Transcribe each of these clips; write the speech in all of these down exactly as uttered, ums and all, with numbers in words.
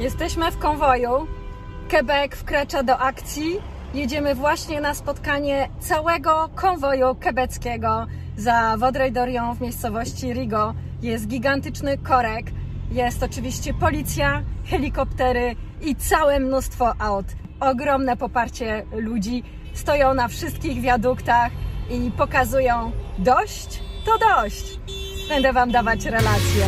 Jesteśmy w konwoju. Quebec wkracza do akcji. Jedziemy właśnie na spotkanie całego konwoju quebeckiego za Vaudreuil-Dorion w miejscowości Rigaud. Jest gigantyczny korek. Jest oczywiście policja, helikoptery i całe mnóstwo aut. Ogromne poparcie ludzi. Stoją na wszystkich wiaduktach i pokazują: dość to dość. Będę Wam dawać relacje.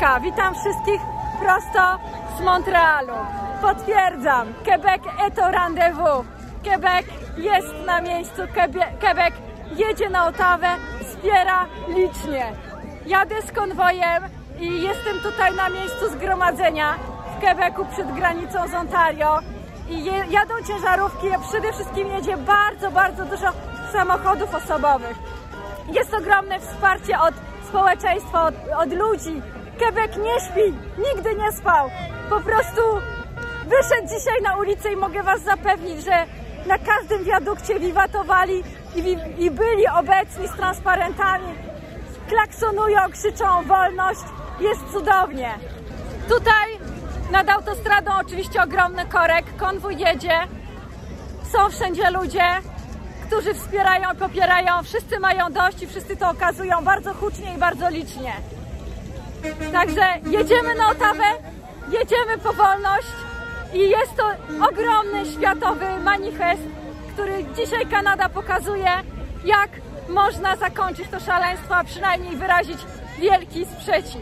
Agnieszka, witam wszystkich prosto z Montrealu. Potwierdzam, Quebec est au rendezvous. Quebec jest na miejscu, Quebec jedzie na Ottawę, wspiera licznie. Jadę z konwojem i jestem tutaj na miejscu zgromadzenia w Quebecu przed granicą z Ontario. I je, jadą ciężarówki, a przede wszystkim jedzie bardzo, bardzo dużo samochodów osobowych. Jest ogromne wsparcie od społeczeństwa, od, od ludzi. Quebec nie śpi, nigdy nie spał. Po prostu wyszedł dzisiaj na ulicę i mogę was zapewnić, że na każdym wiadukcie wiwatowali i, i byli obecni z transparentami. Klaksonują, krzyczą wolność. Jest cudownie. Tutaj nad autostradą oczywiście ogromny korek, konwój jedzie. Są wszędzie ludzie, którzy wspierają i popierają. Wszyscy mają dość i wszyscy to okazują bardzo hucznie i bardzo licznie. Także jedziemy na Ottawę, jedziemy po wolność i jest to ogromny światowy manifest, który dzisiaj Kanada pokazuje, jak można zakończyć to szaleństwo, a przynajmniej wyrazić wielki sprzeciw.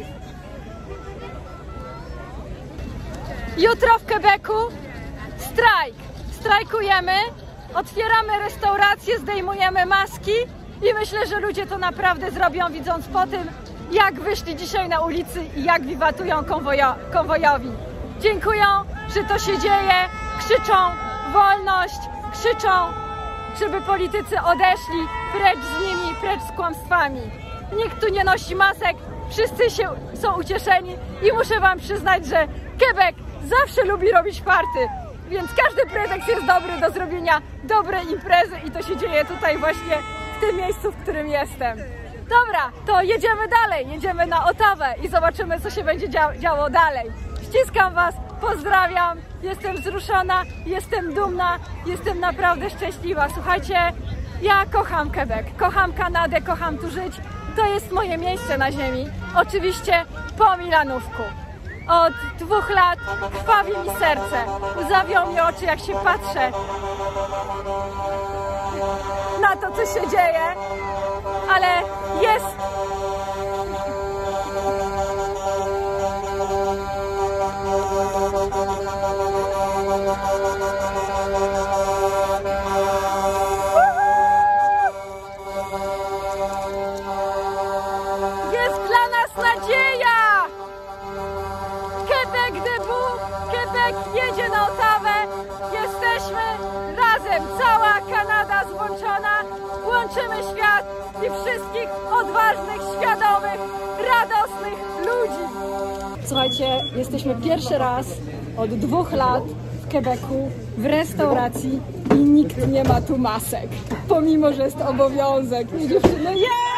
Jutro w Quebecu strajk. Strajkujemy, otwieramy restauracje, zdejmujemy maski i myślę, że ludzie to naprawdę zrobią, widząc po tym, jak wyszli dzisiaj na ulicy i jak wiwatują konwojo, konwojowi. Dziękują, że to się dzieje, krzyczą wolność, krzyczą, żeby politycy odeszli precz z nimi, precz z kłamstwami. Nikt tu nie nosi masek, wszyscy się, są ucieszeni i muszę wam przyznać, że Quebec zawsze lubi robić party, więc każdy pretekst jest dobry do zrobienia dobrej imprezy i to się dzieje tutaj właśnie w tym miejscu, w którym jestem. Dobra, to jedziemy dalej, jedziemy na Ottawę i zobaczymy, co się będzie dzia działo dalej. Ściskam was, pozdrawiam, jestem wzruszona, jestem dumna, jestem naprawdę szczęśliwa. Słuchajcie, ja kocham Quebec, kocham Kanadę, kocham tu żyć. To jest moje miejsce na ziemi, oczywiście po Milanówku. Od dwóch lat krwawi mi serce, łzawią mi oczy, jak się patrzę na to, co się dzieje, ale jest. Jest dla nas nadzieja! Quebec debout, Quebec jedzie na Ottawę, jesteśmy razem, cała Kanada złączona, łączymy świat i wszystkich odważnych, świadomych, radosnych ludzi. Słuchajcie, jesteśmy pierwszy raz od dwóch lat w Quebecu w restauracji i nikt nie ma tu masek, pomimo że jest obowiązek. I dziewczyny, yeah!